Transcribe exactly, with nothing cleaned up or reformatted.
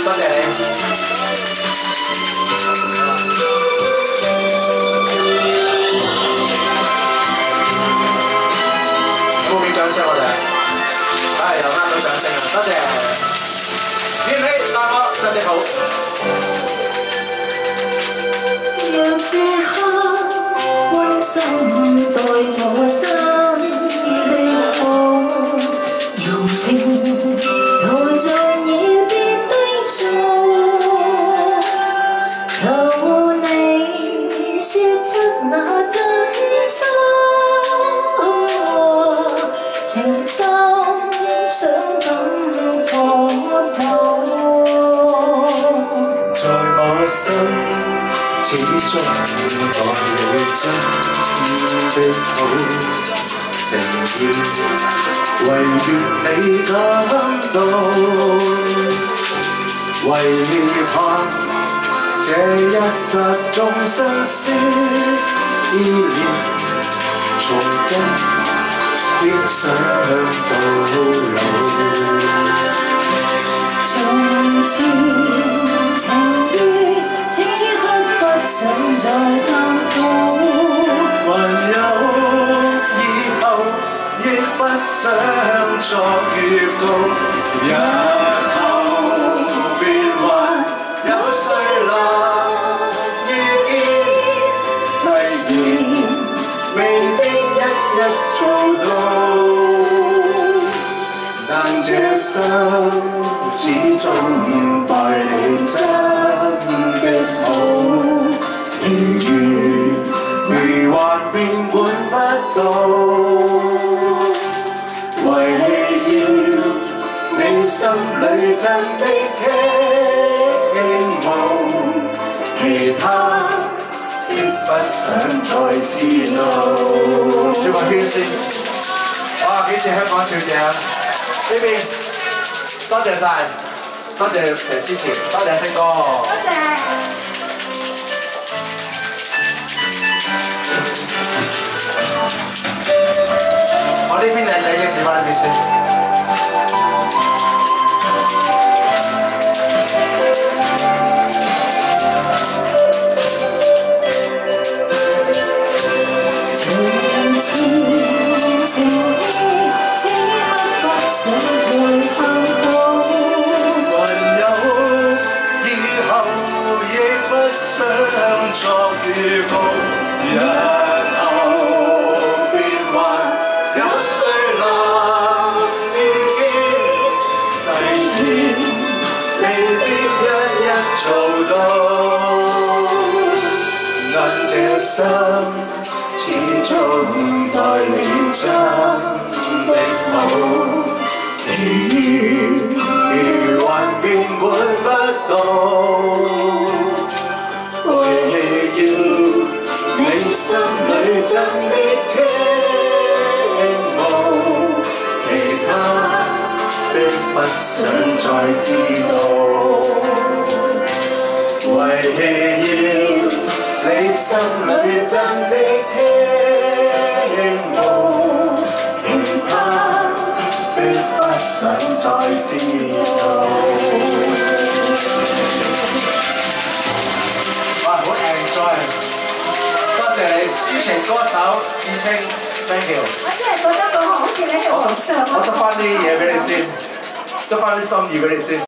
多謝你。有冇俾掌聲我哋？係又啱到掌聲啊！多謝。願你待我真的好。 若這刻溫馨待我真的好，柔情台在耳邊低訴，求你說出那真心，情深想感覺到， 在我心。始終待你真的好，誠意唯願你感到，唯盼這一剎眾生思依戀，從今邊想到老。 從前情於此刻不想再探討， 還有以後亦不想作預告，日後便還有誰能遇見，誓言未必一一做到，但這心始終待你真的好。如如未還便管不到，為要你心裏真的傾慕，其他亦不想再知道。 轉埋圈先，哇！幾似香港小姐啊！呢邊多謝晒，多謝誒支持，多謝星哥。 多謝。 我呢邊靚仔嘅，點翻呢邊先？ 從前情意，此刻不想再探討， 還有以後亦不想作預告。日做到，但這心始終待你真的好，其餘如還便管不到，為要你心裏真的傾慕，其他的不想再知道。為要你心裏真的傾慕，其他的不想再知道。 哇！好 enjoy， 多謝你抒情歌手燕青 ，thank you。 我真係覺得個好似你喺皇上。 我執翻啲嘢俾你先，執翻啲心意俾你先。